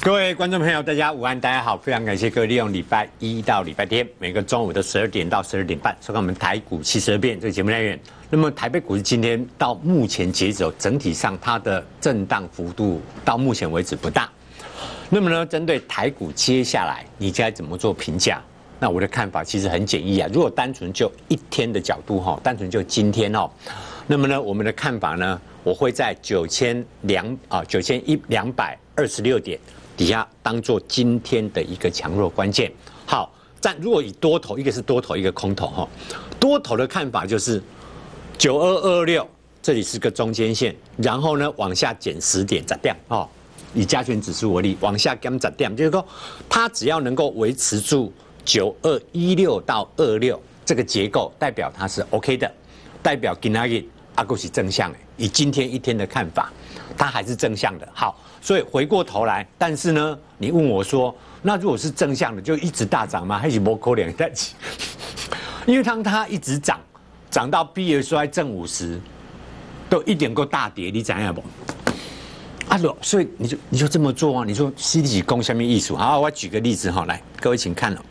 各位观众朋友，大家午安，大家好，非常感谢各位利用礼拜一到礼拜天每个中午的12点到12点半收看我们台股72变这个节目单元。那么台北股市今天到目前截止，整体上它的震荡幅度到目前为止不大。那么呢，针对台股接下来你该怎么做评价？那我的看法其实很简易啊，如果单纯就一天的角度哈，单纯就今天哦，那么呢，我们的看法呢，我会在9226点。底下当做今天的一个强弱关键。好，但如果以多头，一个是多头，一个空头哈。多头的看法就是9226，这里是个中间线，然后呢往下减10点10点哦。以加权指数为例，往下减10点，就是说它只要能够维持住9216到26这个结构，代表它是 OK 的，代表今天阿股是正向的。以今天一天的看法，它还是正向的。好。所以回过头来，但是呢，你问我说，那如果是正向的，就一直大涨吗？还是不可能在起？因为当它一直涨，涨到 BSI 正50，都一点够大跌，你知道不？啊，所以你就这么做啊？你说 C D 攻下面艺术，好，我举个例子哈，来，各位请看了。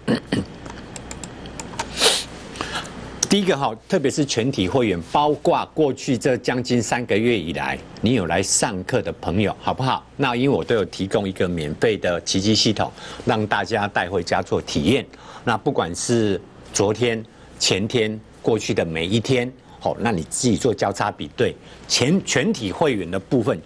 第一个哈，特别是全体会员，包括过去这将近3个月以来，你有来上课的朋友，好不好？那因为我都有提供一个免费的奇迹系统，让大家带回家做体验。那不管是昨天、前天、过去的每一天，好，那你自己做交叉比对。全体会员的部分，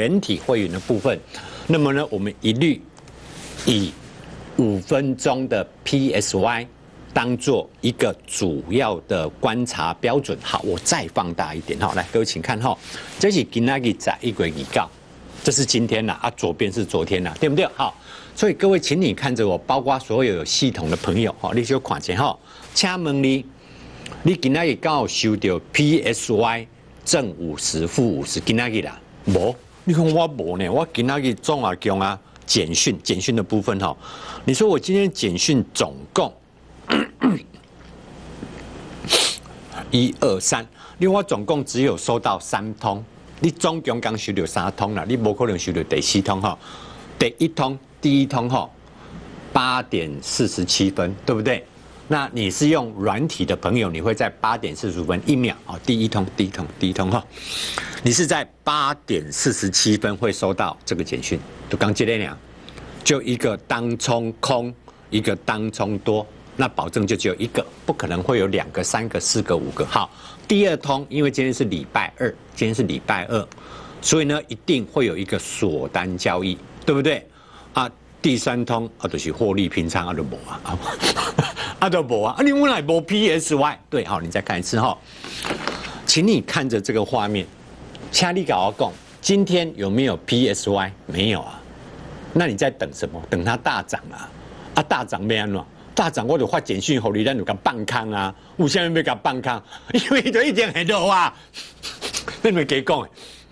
那么呢，我们一律以5分钟的 PSY。当做一个主要的观察标准。好，我再放大一点哈，来，各位请看哈，这是今天在1月29，这是今天啦啊，左边是昨天啦，对不对？好，所以各位，请你看着我，包括所有有系统的朋友哈，你就看见哈，请问你今天刚好收到 PSY 正50负50，今天啦，无？你看我无呢，我今天中华强啊，简讯的部分哈，你说我今天简讯总共。1、2、3，另外总共只有收到3通，你总共刚收到3通啦，你不可能收到第4通哈。第一通哈，8点47分，对不对？那你是用软体的朋友，你会在8点45分1秒啊，第一通哈，你是在8点47分会收到这个简讯，就刚接那样，就一个当冲空，一个当冲多。那保证就只有一个，不可能会有2个、3个、4个、5个。好，第2通，因为今天是礼拜二，所以呢，一定会有一个锁单交易，对不对？啊，第3通啊，就是获利平仓啊，就无啊，就无啊，你为什么无 PSY？ 对，好，你再看一次哈，请你看着这个画面，请你跟我讲，今天有没有 PSY？ 没有啊，那你在等什么？等它大涨啊！啊，大涨没安怎？大涨我就发简讯给你，咱就甲放空啊！为什么要甲放空？因为就一定很弱啊！那你给讲，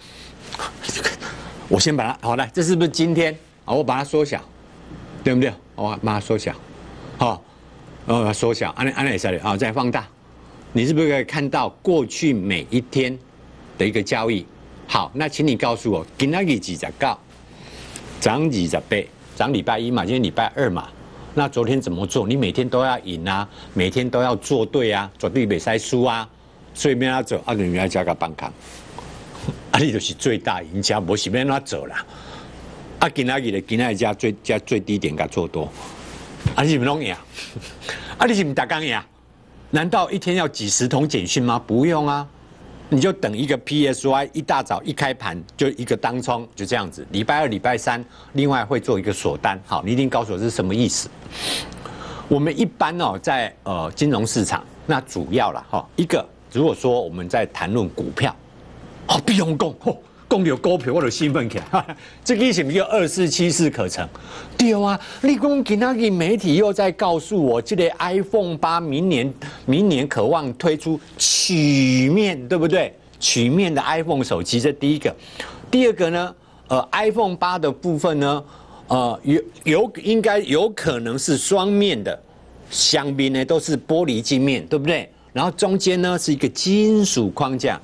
我先把它好来，这是不是今天？好，我把它缩小，对不对？我把它缩小，好，缩小，按一下的，好，再放大。你是不是可以看到过去每一天的一个交易？好，那请你告诉我，今天29涨28，涨礼拜1嘛，今天礼拜2嘛。那昨天怎么做？你每天都要赢啊，每天都要做对啊，绝对袂使输啊，所以免要走，你要加个放空，你就是最大赢家，无是免怎走啦。今仔加最低点甲做多，你是不拢赢？你是不大刚赢？难道一天要几10通简讯吗？不用啊。你就等一个 PSY， 一大早一开盘就一个当冲，就这样子。礼拜2、礼拜3，另外会做一个锁单。好，你一定告诉我这是什么意思？我们一般哦，在金融市场，那主要啦哈，一个如果说我们在谈论股票，不用讲，讲到股票我就兴奋起来。这个是不是2474课程？对啊，你讲今仔日媒体又在告诉我，这个 iPhone 8明年渴望推出曲面，对不对？曲面的 iPhone 手机，这第一个。第二个呢，iPhone 8的部分呢，应该有可能是双面的，两边呢都是玻璃镜面，对不对？然后中间呢是一个金属框架。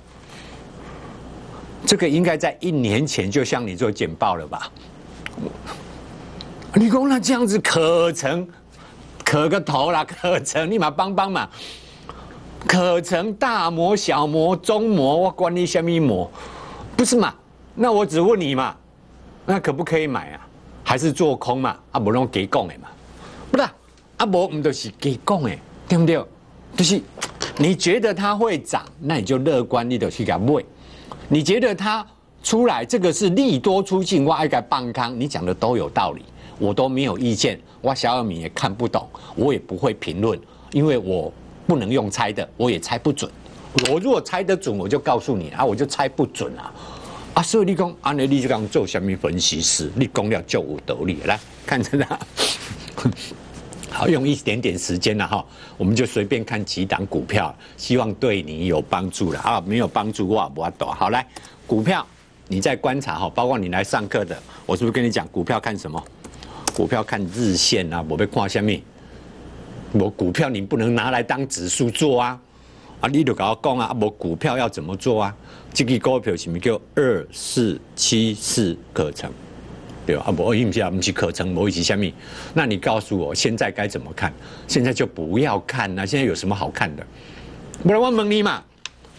这个应该在1年前就向你做简报了吧？ 你讲那这样子可成？可个头啦！可成，你嘛帮帮嘛！可成大模、小模、中模，我管你什么模？不是嘛？那我只问你嘛，那可不可以买啊？还是做空嘛？啊，不弄给讲的嘛？不是啊，无唔就是给讲的，对不对？就是你觉得它会涨，那你就乐观，你就去给它买。你觉得它出来这个是利多出尽，我爱个棒康，你讲的都有道理，我都没有意见。我小小米也看不懂，我也不会评论，因为我不能用猜的，我也猜不准。我如果猜得准，我就告诉你啊，我就猜不准啊。啊，所以你讲，安尼你就讲做什么分析师？你讲了就有道理。来看着它，好，用一点点时间了哈，我们就随便看几档股票，希望对你有帮助了啊。没有帮助，我也不懂。好，来，股票你在观察哈，包括你来上课的，我是不是跟你讲股票看什么？股票看日线啊，我被看下面。我股票你不能拿来当指数做啊，啊，你就跟我讲啊，我股票要怎么做啊？这个股票是不是叫2474可成？对吧？啊，不是可成，不是下面。那你告诉我现在该怎么看？现在就不要看啊！现在有什么好看的？不然我问你嘛，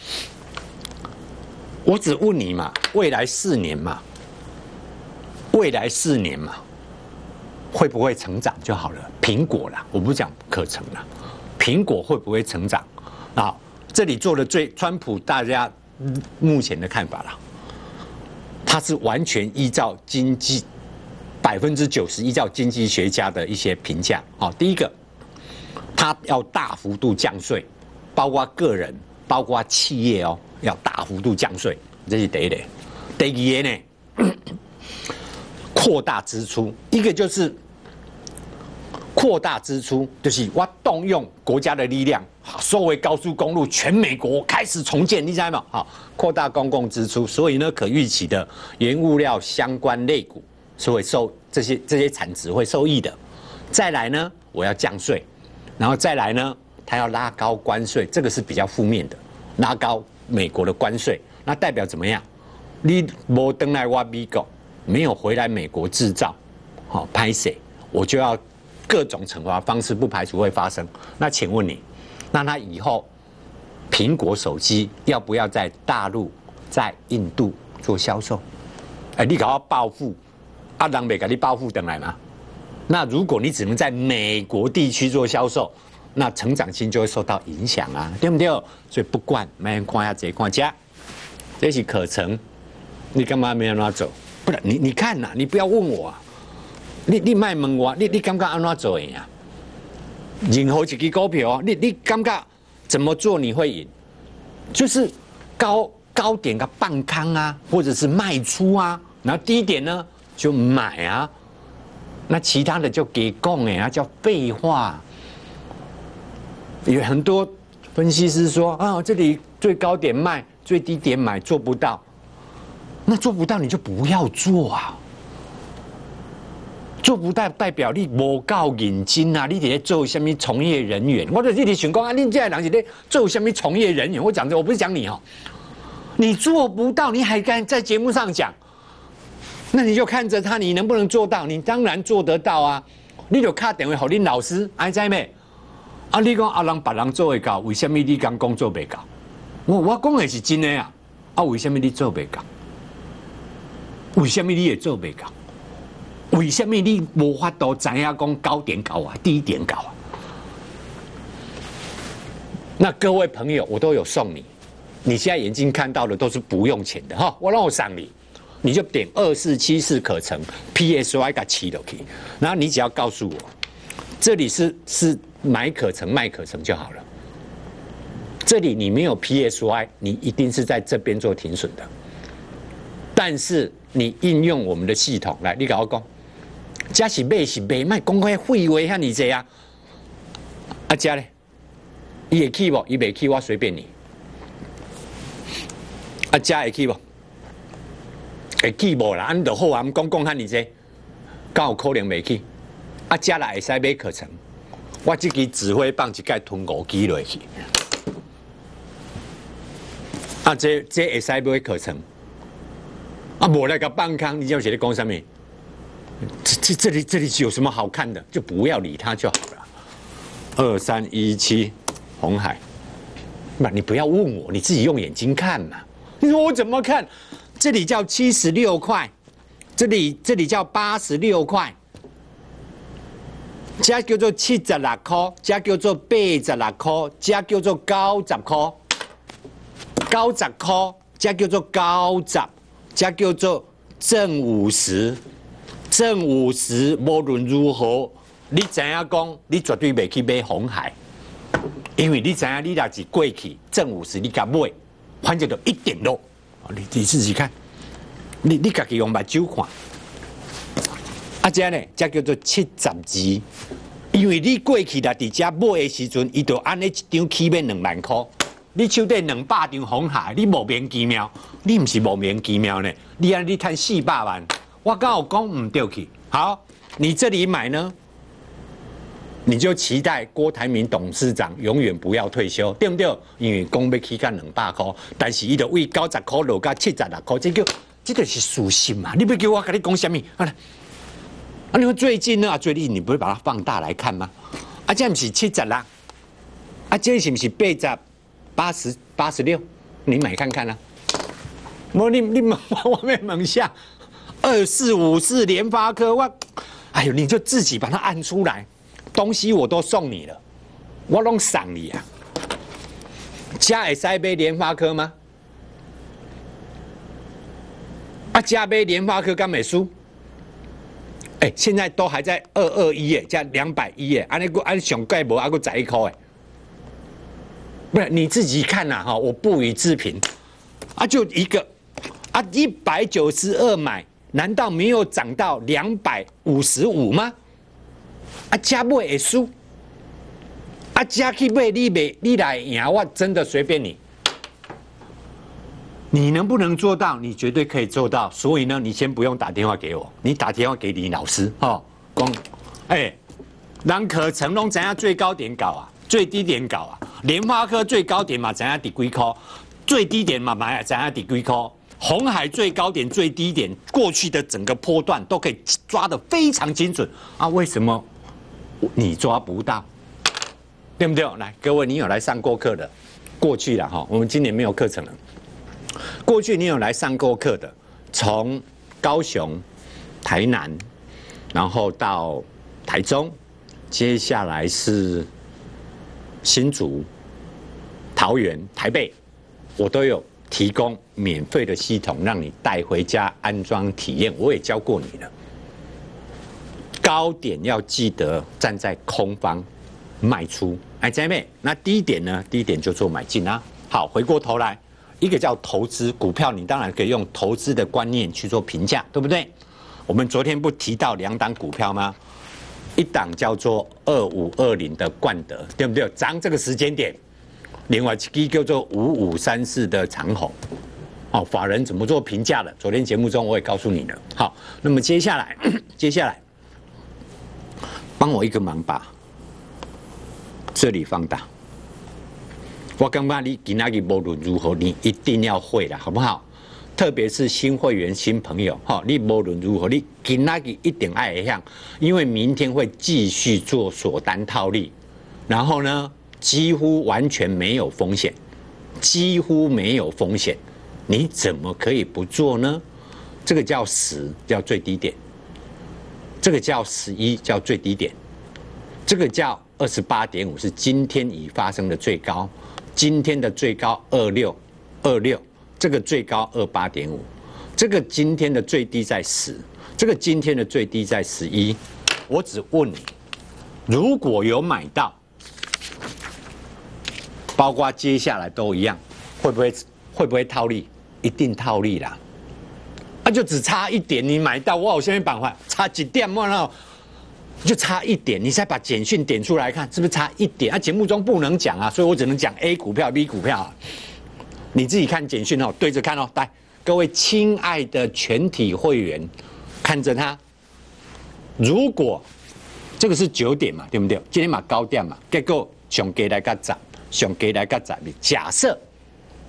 我只问你嘛，未来4年嘛，未来4年嘛。会不会成长就好了？苹果啦，我不讲可成啦，苹果会不会成长？啊，这里做的川普大家目前的看法啦，他是完全依照经济90%依照经济学家的一些评价。好，第一个，他要大幅度降税，包括个人，包括企业哦，要大幅度降税，这是第一点。第二个呢，扩大支出，一个就是扩大支出，就是我动用国家的力量，所谓高速公路全美国开始重建，你知道吗？好，扩大公共支出，所以呢，可预期的原物料相关类股是会受这些产值会受益的。再来呢，我要降税，然后再来呢，他要拉高关税，这个是比较负面的，拉高美国的关税，那代表怎么样？你没登来我美国，没有回来美国制造，好拍谁，我就要各种惩罚方式，不排除会发生。那请问你，那他以后苹果手机要不要在大陆、在印度做销售？哎，你搞要报复，啊，人没给你报复等来吗？那如果你只能在美国地区做销售，那成长性就会受到影响啊，对不对？所以不管，没人看下这看家，这是可成，你干嘛没有让他走？不然你看呐、你不要问我啊。你卖问我，你感觉安怎做赢啊？任何一支股票啊，你感觉怎么做你会赢？就是高点个半康啊，或者是卖出啊，然后低点呢就买啊，那其他的就给供哎，叫废话。有很多分析师说啊，这里最高点卖，最低点买，做不到。那做不到你就不要做啊。做不到代表你无够认真啊！你在做什么从业人员？我就一直想讲啊，你这人是在做什么从业人员？我讲的我不是讲你哦，你做不到，你还敢在节目上讲？那你就看着他，你能不能做到？你当然做得到啊！你就打电话给你老师，爱知没？啊，你讲啊，人别人做会到，为什么你敢讲做袂到？我讲的是真的啊！啊，为什么你做袂到？为什么你也做袂到？为什么你无法度知影讲高点高啊，低点高啊？那各位朋友，我都有送你，你现在眼睛看到的都是不用钱的哈，我让我赏你，你就点2474可成 ，PSY 给起落去，然后你只要告诉我，这里是买可成卖可成就好了。这里你没有 PSY， 你一定是在这边做停损的。但是你应用我们的系统来，你跟我讲。这是买，卖讲开废话遐尼济啊！啊，这咧，伊会去无？伊袂去，我随便你。啊，这会去无？会去无啦？安就好啊，讲遐尼济，敢有可能袂去？啊，这啦会使买可成，我这支指挥棒一概吞5支落去。啊，这会使买可成，啊，无来个放空，你知道是咧讲啥物？ 这里有什么好看的？就不要理它就好了。2317，鸿海。那你不要问我，你自己用眼睛看嘛。你说我怎么看？这里叫76块，这里叫86块，这叫做76块，这叫做86块，这叫做90块，90块，这叫做90，这叫做正50，正50，无论如何，你知影讲，你绝对袂去买鸿海，因为你知影你若是过去正50，你甲买，反正就一点落。你自己看，你家己用目睭看。啊，这呢，这叫做72，因为你过去啦，伫遮买的时阵，伊就按呢一张起码2万块。你手底200张鸿海，你莫名其妙，你唔是莫名其妙呢？你按你赚400万，我刚好讲唔对去。好，你这里买呢，你就期待郭台铭董事长永远不要退休，对不对？因为讲要起干200块，但是伊就为90块落到76块，这就是属性嘛。你不叫我跟你讲什么？你说最近呢？最近你不会把它放大来看吗？啊，这不是70啦，啊，这是不是80、86？你买看看啦。你往外面猛下，24、54联发科，哎呦，你就自己把它按出来。东西我都送你了，我拢赏你啊！加会使买联发科吗？啊，加买联发科敢袂输？现在都还在221耶，加210耶，按上盖无，还佫11块哎。不是你自己看呐哈，我不予置评。啊，就一个啊，192买，难道没有涨到255吗？啊，加买会输，啊加去买你来赢，我真的随便你。你能不能做到？你绝对可以做到。所以呢，你先不用打电话给我，你打电话给李老师哦。讲，人可成拢知影最高点搞啊，最低点搞啊。联发科最高点嘛知影伫几块，最低点嘛知影伫几块。鸿海最高点、最低点，过去的整个波段都可以抓得非常精准啊。为什么你抓不到？对不对？来，各位，你有来上过课的？过去了哈，我们今年没有课程了。过去你有来上过课的，从高雄、台南，然后到台中，接下来是新竹、桃园、台北，我都有提供免费的系统让你带回家安装体验。我也教过你了，高点要记得站在空方卖出，哎，姐妹，那低点呢？低点就做买进啊。好，回过头来。一个叫投资股票，你当然可以用投资的观念去做评价，对不对？我们昨天不提到2档股票吗？一档叫做2520的冠德，对不对？涨这个时间点。另外一个叫做5534的长鸿，哦，法人怎么做评价的？昨天节目中我也告诉你了。好，那么接下来帮我一个忙吧，这里放大。我感觉你今仔日无论如何，你一定要会啦，好不好？特别是新会员、新朋友，你无论如何，你今仔日一定要会晓，因为明天会继续做锁单套利，然后呢，几乎完全没有风险，几乎没有风险，你怎么可以不做呢？这个叫10，叫最低点；这个叫11，叫最低点；这个叫28.5，是今天已发生的最高。今天的最高26，这个最高28.5，这个今天的最低在10，这个今天的最低在11。我只问你，如果有买到，包括接下来都一样，会不会套利？一定套利啦！啊，就只差一点，你买到，我有下面板块差几点嘛？那就差一点，你再把简讯点出来看，是不是差一点？啊，节目中不能讲啊，所以我只能讲 A 股票、B 股票啊。你自己看简讯哦，对着看哦。来，各位亲爱的全体会员，看着它。如果这个是9点嘛，对不对？今天嘛高点嘛，结果上加来个10，上加来个10。假设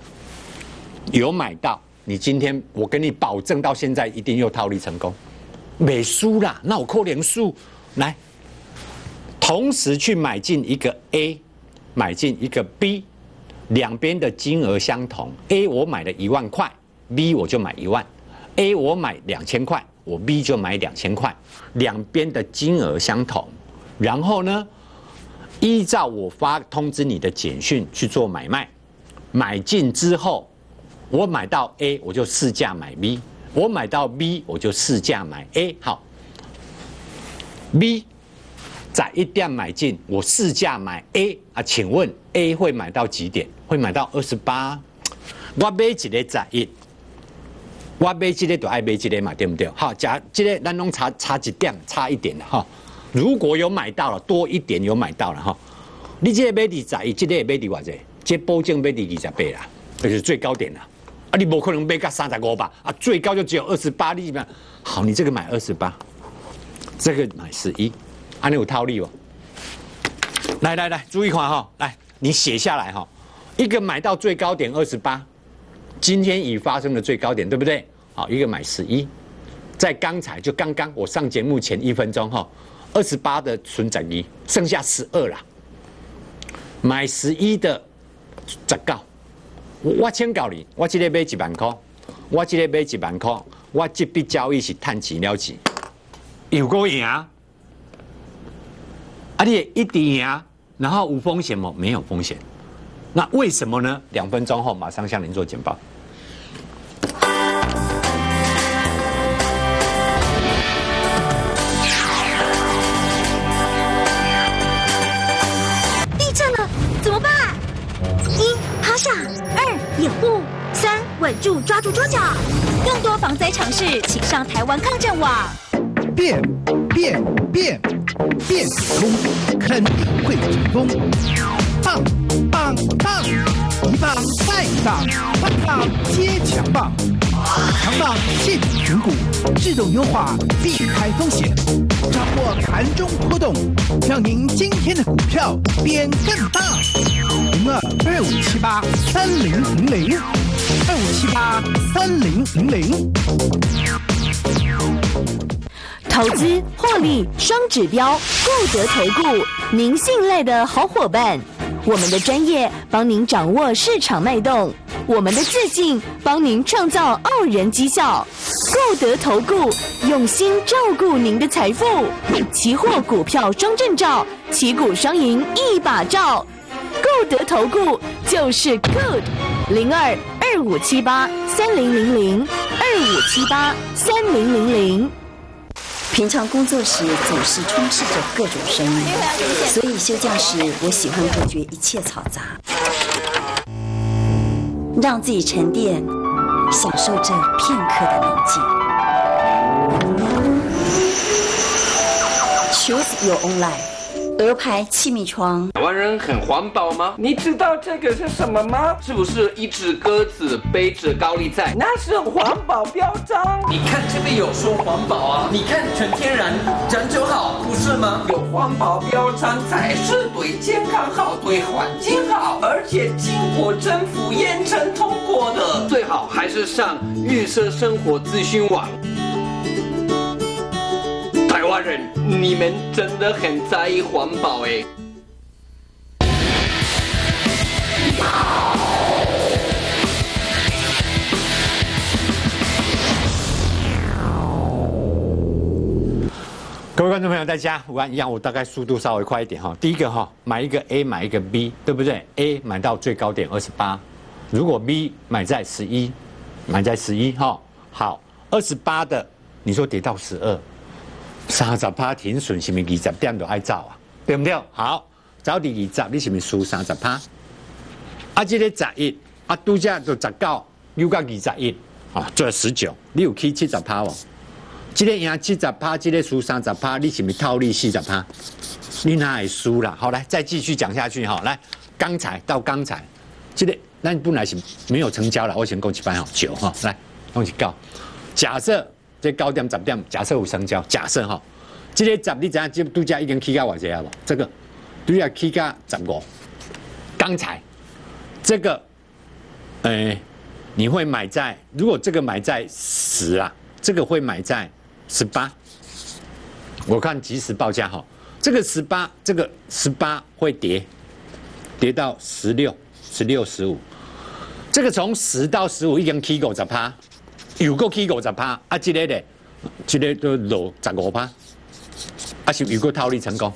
有买到，你今天我跟你保证，到现在一定又套利成功。 没输啦，那我扣2输。来，同时去买进一个 A， 买进一个 B， 两边的金额相同。A 我买了1万块 ，B 我就买1万。A 我买2000块，我 B 就买2000块，两边的金额相同。然后呢，依照我发通知你的简讯去做买卖，买进之后，我买到 A 我就市价买 B。我买到 B， 我就市价买 A。好 ，B 在1点买进，我市价买 A 啊，请问 A 会买到几点？会买到28。我买一个11，我买这个就爱买这个嘛，对不对？好，假这个咱拢差1点，差1点了哈。如果有买到了，多1点有买到了哈，你这个买21，这个买偌济？这保证买28啦，这是最高点啦。啊，你不可能买到35吧？啊，最高就只有28，你嘛好，你这个买28，这个买11，啊，你有套利哦。来，注意看哈，来，你写下来哈，一个买到最高点28，今天已发生的最高点，对不对？好，一个买11，在刚才就刚刚我上节目前1分钟哈，28的存11，剩下12啦，买11的19。我请教你，我这个买1万块，我这个买1万块，我这笔交易是赚钱了钱，有够赢啊！你也一直赢，然后无风险吗？没有风险。那为什么呢？2分钟后马上向您做简报。 地震了，怎么办？1. 趴下，2. 掩护，3. 稳住，抓住桌角。更多防灾常识，请上台湾抗震网。 变成功，肯定会成功。棒，一棒再一棒，棒接强棒，强棒现场选股，自动优化，避开风险，掌握盘中波动，让您今天的股票变更棒。02-2578-3000，2578-3000。 投资获利双指标，固德投顾，您信赖的好伙伴。我们的专业帮您掌握市场脉动，我们的自信帮您创造傲人绩效。固德投顾用心照顾您的财富，期货股票双证照，旗鼓双赢一把照。固德投顾就是 good。02-2578-3000，2578-3000。 平常工作时总是充斥着各种声音，所以休假时我喜欢隔绝一切嘈杂，让自己沉淀，享受这片刻的宁静。Choose your own life。鹅牌气密窗。 台湾人很环保吗？你知道这个是什么吗？是不是一只鸽子背着高丽菜？那是环保标章。你看这边有说环保啊，你看纯天然，人就好，不是吗？有环保标章才是对健康好，对环境好，而且经过政府验证通过的。最好还是上绿色生活资讯网。台湾人，你们真的很在意环保哎。 各位观众朋友，大家午安！一样，我大概速度稍微快一点哈。第一个哈，买一个 A， 买一个 B， 对不对 ？A 买到最高点28，如果 B 买在11，买在11哈。好，28的，你说跌到12，30%停损，是不是20点就爱走啊？对不对？好，走第20，你是不是输30%？啊，这个11，啊，拄则就19，又到21，啊，做19，你有去70%哦。这个赢70%，这个输30%，你是不是套利40%？你哪会输啦？好，来再继续讲下去哈。来，刚才，这个咱本来是没有成交了，我先讲一摆哈，9哈，来，讲一告。假设这9点10点，假设有成交，假设哈，这个10你知影，这拄则已经起到偌济啊无？这个拄则起到15。刚才这个，你会买在，如果这个买在10啊，这个会买在18， 我看即时报价哈，这个18会跌到16、16、15，这个从10到15已经起50%，又过起50%，啊，这个咧，这个都落15%，啊是又过套利成功。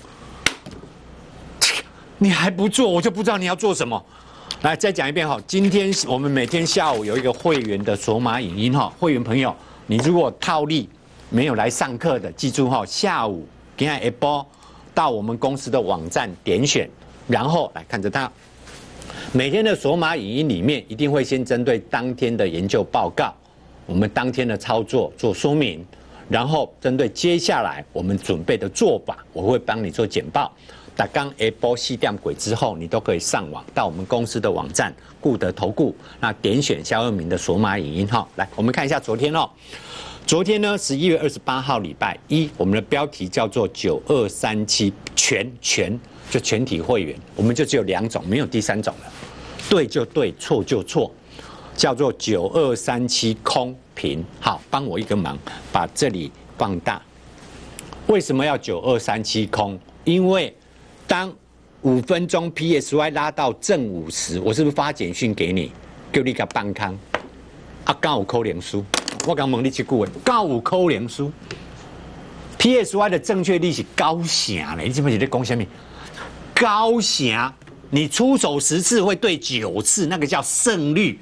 你还不做，我就不知道你要做什么。来，再讲一遍哈，今天我们每天下午有一个会员的索马影音哈，会员朋友，你如果套利没有来上课的，记住哈，下午今天下晡到我们公司的网站点选，然后来看着它。每天的索马影音里面一定会先针对当天的研究报告，我们当天的操作做说明，然后针对接下来我们准备的做法，我会帮你做简报。打刚 A 波西电轨之后，你都可以上网到我们公司的网站固德投顾，那点选肖佑明的索马影音哈。来，我们看一下昨天哦。昨天呢，11月28号礼拜一，我们的标题叫做9237全就全体会员，我们就只有2种，没有第3种了。对就对，错就错，叫做9237空平。好，帮我一个忙，把这里放大。为什么要9237空？因为当5分钟 PSY 拉到正50，我是不是发简讯给你，叫你甲放空？啊，刚有扣零输，我刚问你这句话，刚有扣零输。PSY 的正确率是高啥嘞？你知不知道在讲什么？高啥？你出手10次会对9次，那个叫胜率。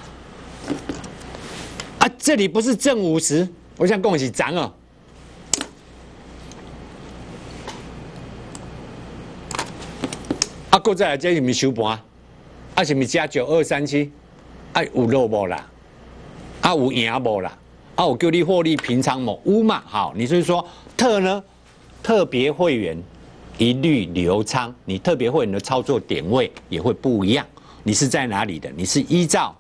啊，这里不是正50，我想恭喜涨哦。啊，搁再来，这是不是收盘？啊，是不是加9237？啊，有落无啦？啊，有赢无啦？啊，我叫你获利平仓某有嘛？好，你是说特呢？特别会员一律留仓，你特别会员的操作点位也会不一样。你是在哪里的？你是依照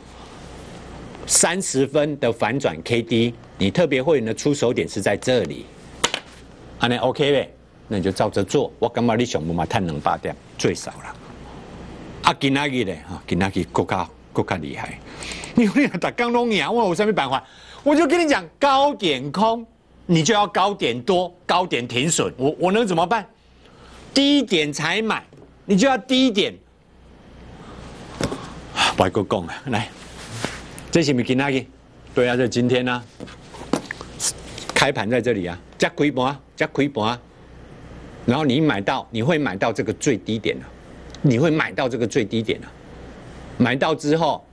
30分的反转 KD， 你特别会员的出手点是在这里，安尼 OK 呗？那你就照着做。我感觉你上不嘛赚200点最少了。啊，今仔日咧，今仔日更加厉害。你打刚拢赢，我有什么办法？我就跟你讲，高点空，你就要高点多，高点停损。我能怎么办？低点才买，你就要低点。外国讲啊，来，这是不是今仔日？对啊，这今天啊，开盘在这里啊，加开盘啊。然后你会买到这个最低点了，你会买到这个最低点了，买到之后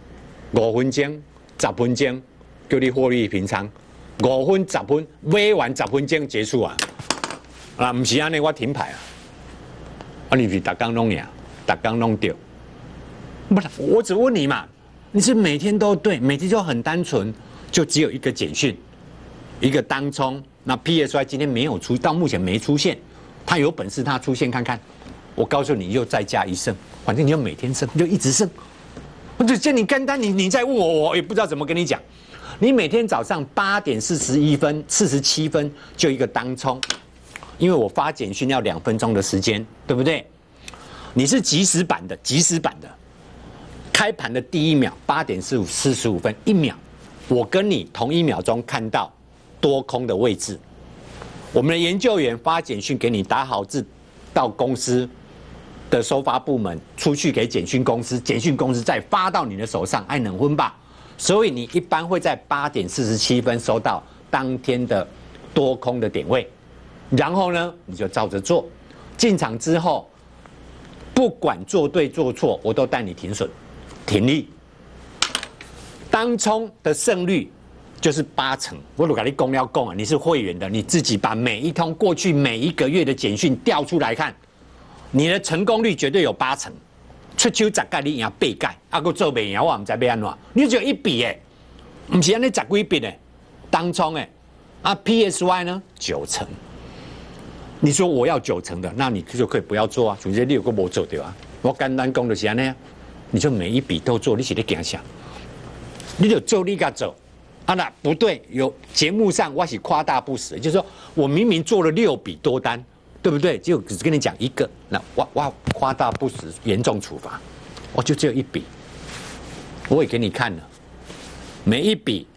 5分钟、10分钟叫你获利平仓，5分、10分买完10分钟结束啊！啊，不是安尼，我停牌啊！啊，你是打刚弄赢，打刚弄掉，不是，我只问你嘛，你是每天都对，每天就很单纯，就只有一个简讯，一个当冲，那 PSY 今天没有出，到目前没出现。他有本事，他出现看看。我告诉你，又再加1胜，反正你就每天胜，就一直胜。我就叫你干单，你再问我，我也不知道怎么跟你讲。你每天早上8点41分、47分就一个当冲，因为我发简讯要2分钟的时间，对不对？你是即时版的，开盘的第1秒8点45分1秒，我跟你同1秒钟看到多空的位置。我们的研究员发简讯给你，打好字到公司的收发部门，出去给简讯公司，简讯公司再发到你的手上，爱能分吧？所以你一般会在8点47分收到当天的多空的点位，然后呢，你就照着做。进场之后，不管做对做错，我都带你停损、停利。当冲的胜率就是80%，我都跟你讲了讲啊，你是会员的，你自己把每一通过去每一个月的简讯调出来看，你的成功率绝对有80%。出手10届你赢8届，啊，佫做袂赢，我唔知要安怎。你只有一笔诶，唔是安尼10几笔诶，当冲诶，啊 PSY 呢9成。你说我要9成的，那你就可以不要做啊，除非你有个无做对啊。我简单讲就是安尼，你就每一笔都做，你是咧惊啥？你就做你甲做。啊，那不对，有节目上我是夸大不实，就是说我明明做了6笔多单，对不对？就只跟你讲一个，那我夸大不实，严重处罚，我就只有1笔，我也给你看了，每一笔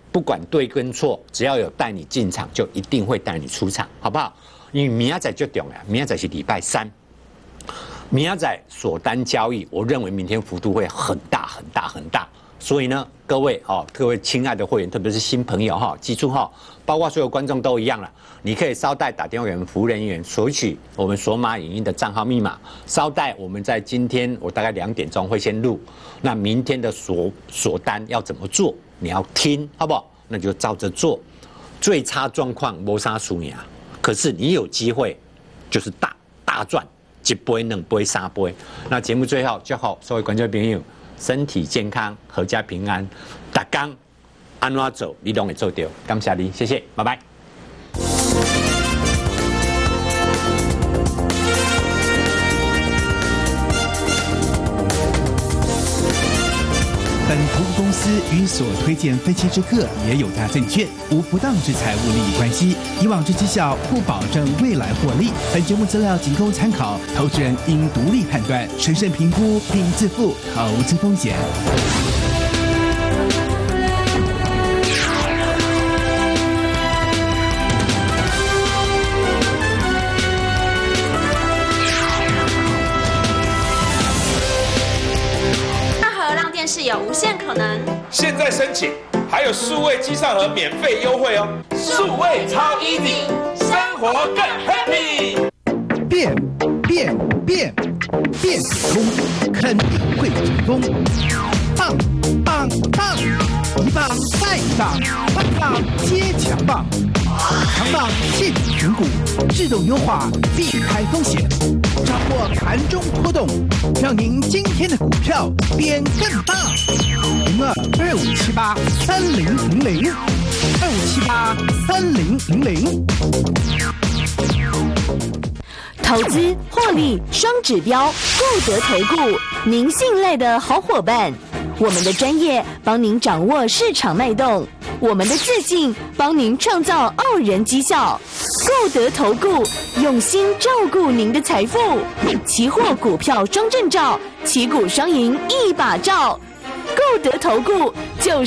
不管对跟错，只要有带你进场，就一定会带你出场，好不好？因为明仔载就重要，明仔载是礼拜三，明仔载锁单交易，我认为明天幅度会很大很大很大。所以呢，各位亲爱的会员，特别是新朋友哈，记住哈，包括所有观众都一样了。你可以稍待打电话给我们服务人员索取我们索马影音的账号密码。稍待，我们在今天我大概2点钟会先录。那明天的锁单要怎么做？你要听好不好？那就照着做。最差状况没啥输赢，可是你有机会就是大赚，1杯、2杯、3杯。那节目最后就好，所有观众朋友。身体健康，阖家平安，大家安怎做，你都会做到。感谢你，谢谢，拜拜。 本投资公司与所推荐分期之客也有大证券，无不当之财务利益关系。以往之绩效不保证未来获利。本节目资料仅供参考，投资人应独立判断、审慎评估并自负投资风险。 是有无限可能。 现在申请还有数位机上盒免费优惠哦，数位超 easy， 生活更 happy。 变成功，肯定会成功。棒，一棒再一棒，棒接强棒。强棒现底选股，自动优化，避开风险，掌握盘中波动，让您今天的股票变更棒。02-2578-3000，2578-3000。 投资获利双指标，固德投顾，您信赖的好伙伴。我们的专业帮您掌握市场脉动，我们的自信帮您创造傲人绩效。固德投顾用心照顾您的财富，期货股票双证照，旗鼓双赢一把照。固德投顾就是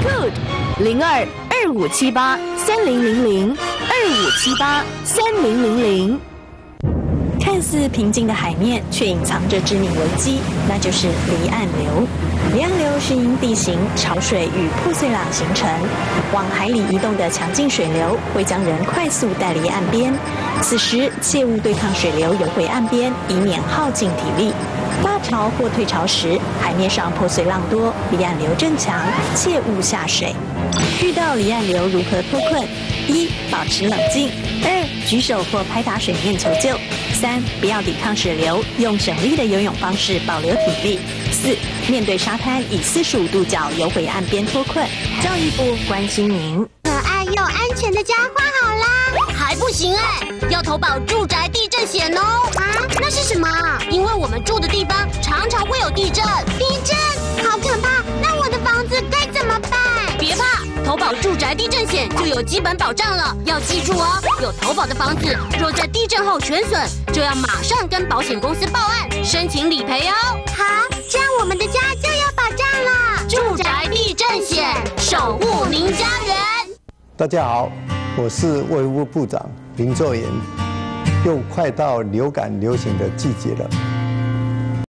good。02-2578-3000，2578-3000。看似平静的海面，却隐藏着致命危机，那就是离岸流。离岸流是因地形、潮水与破碎浪形成，往海里移动的强劲水流会将人快速带离岸边。此时切勿对抗水流游回岸边，以免耗尽体力。大潮或退潮时，海面上破碎浪多，离岸流正强，切勿下水。遇到离岸流如何脱困？1. 保持冷静。2. 举手或拍打水面求救。3. 不要抵抗水流，用省力的游泳方式保留体力。4. 面对沙滩，以45度角游回岸边脱困。教育部关心您。 可爱又安全的家换好啦，还不行要投保住宅地震险哦。那是什么？因为我们住的地方常常会有地震。地震好可怕，那我的房子该怎么办？别怕，投保住宅地震险就有基本保障了。要记住哦，有投保的房子若在地震后全损，就要马上跟保险公司报案，申请理赔哦。好，这样我们的家就有保障了。住宅地震险，守护您家园。 大家好，我是卫福部长林作炎。又快到流感流行的季节了。